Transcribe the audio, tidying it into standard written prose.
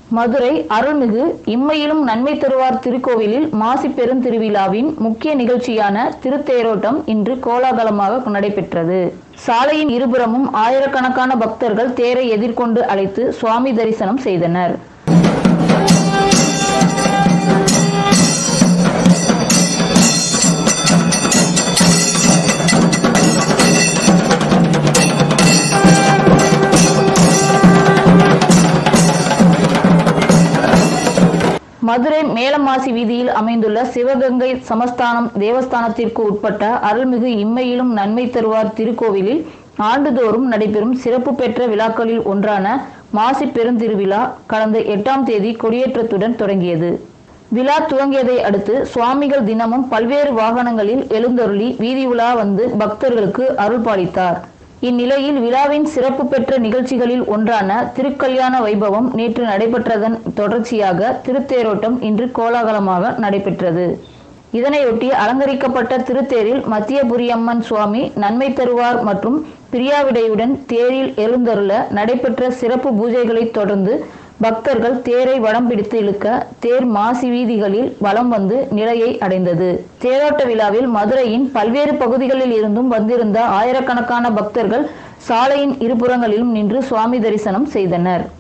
மதுரை அருள்மிகு இம்மையிலும் நன்மை தருவார் திருக்கோவிலில் மாசி பெருந்திருவிழாவின் முக்கிய நிகழ்ச்சியான திருத்தேரோட்டம் இன்று கோலாகலமாக நடைபெற்றது. சாலையின் இருபுறமும் ஆயிரக்கணக்கான பக்தர்கள் தேரை எதிர்கொண்டு அழைத்து சுவாமி தரிசனம் செய்தனர். மதுரை மேலமாசி வீதியில் அமைந்துள்ள சிவகங்கை சமஸ்தானம் தேவஸ்தானத்திற்கு உட்பட்ட அருள்மிகு இம்மையிலும் நன்மை தருவார் திருக்கோவிலில் ஆண்டுதோறும் நடைபெறும் சிறப்பு பெற்ற விழாக்களில் ஒன்றான மாசி பெருந்திருவிழா கடந்த 8ஆம் தேதி கொடியேற்றத்துடன் தொடங்கியது. விழா துவங்கியதை அடுத்து சுவாமிகள் தினமும் பல்வேறு வாகனங்களில் எழுந்தருளி வீதி உலா வந்து பக்தர்களுக்கு அருள் பாலித்தார். இந்நிலையில் விழாவின் சிறப்பு பெற்ற நிகழ்ச்சிகளில் ஒன்றான திருக்கல்யாண வைபவம் நேற்று நடைபெற்றதன் தொடர்ச்சியாக திருத்தேரோட்டம் இன்று கோலாகலமாக நடைபெற்றது. இதனையொட்டி அலங்கரிக்கப்பட்ட திருத்தேரில் மத்தியபுரியம்மன் சுவாமி நன்மை தருவார் மற்றும் பிரியாவிடையுடன் தேரில் எழுந்தருள நடைபெற்ற சிறப்பு பூஜைகளை தொடர்ந்து பக்தர்கள் தேரை வடம் பிடித்து இழுக்க தேர் மாசி வீதிகளில் வலம் வந்து நிலையை அடைந்தது. தேரோட்ட விழாவில் மதுரையின் பல்வேறு பகுதிகளில் இருந்தும் வந்திருந்த ஆயிரக்கணக்கான பக்தர்கள் சாலையின் இருபுறங்களிலும் நின்று சுவாமி தரிசனம் செய்தனர்.